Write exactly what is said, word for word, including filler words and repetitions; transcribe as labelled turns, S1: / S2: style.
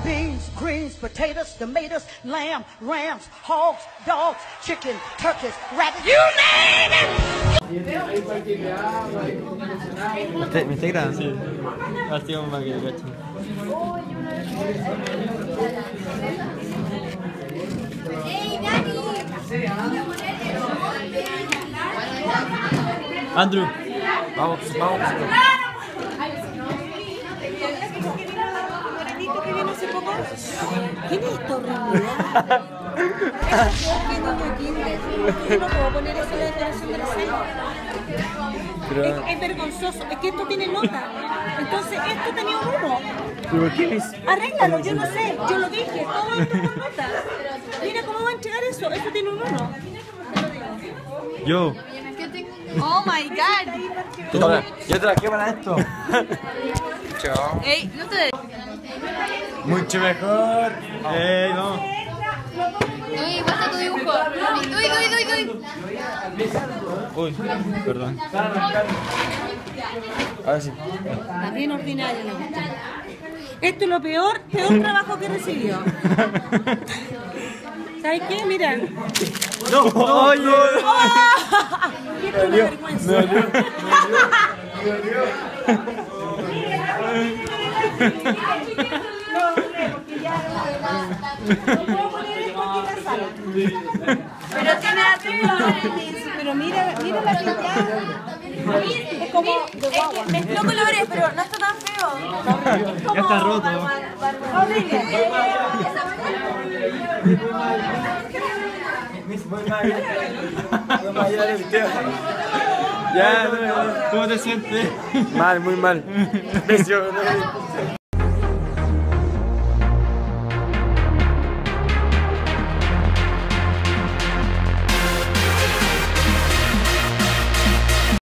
S1: beans, greens, potatoes, tomatoes, lamb, rams, hogs, dogs, chicken, turkeys, rabbits, you name it!
S2: ¿Me está grabando? Sí. Así como para que lo cachen. Andrew, vamos, vamos.
S3: ¿Quién es esta horribilidad? ¿Qué niño kinder? Yo no puedo poner eso en la declaración de la cena.
S2: Pero...
S3: Es, es vergonzoso, es que esto tiene nota. Entonces esto tenía un uno.
S2: ¿Pero qué es?
S3: Arréglalo, yo no sé, yo lo dije, todo esto con nota. Mira cómo va a entregar eso, esto tiene un uno.
S2: Yo.
S4: Oh my god.
S2: Toma, yo traje para esto. Chao.
S4: Ey, no te.
S2: Mucho mejor. Ey, no.
S4: Uy, basta tu dibujo. Uy, uy, uy, uy.
S2: Uy, perdón. Ahora sí.
S3: Está bien ordinario la cuestión. Esto es lo peor, peor trabajo que he recibido. ¿Sabes qué? Mira.
S2: No, oye.
S3: Esto es una vergüenza.
S2: Me dolió, me
S3: Pero tiene pero mira, mira la pintada. Es como de guagua.
S4: Mezcló colores, pero no está tan feo.
S2: Ya está roto.
S3: Horrible.
S2: Ya, ¿cómo te sientes?
S5: Mal, muy mal.